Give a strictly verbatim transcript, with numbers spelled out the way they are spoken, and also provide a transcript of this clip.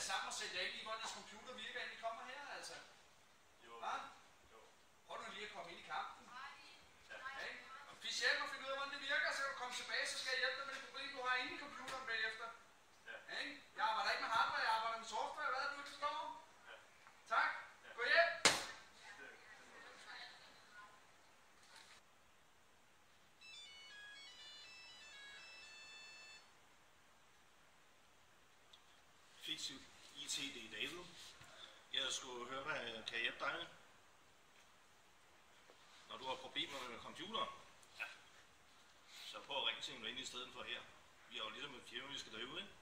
sammen og sætte jer ind i, hvordan jeres computer virker, inden I kommer her, altså. Jo. Hva? Jo. Prøv nu lige at komme ind i kampen. Ja. Okay? Og fisk hjem og finde ud af, hvordan det virker, så kan du komme tilbage, så skal jeg hjælpe dig med det problem, du har inde i computeren bagefter. Ja. Okay? Jeg arbejder ikke med hardware, jeg arbejder med software. Hvad er det, du ikke forstår? Ja. Tak. Ja. Gå hjem. Fiktiv I T, det er David. Jeg skulle høre, hvad kan jeg hjælpe dig med? Når du har problemer med computeren, ja. Så prøv at ringe til en ven i stedet for her. Vi har jo ligesom et firma, vi skal drive, ikke?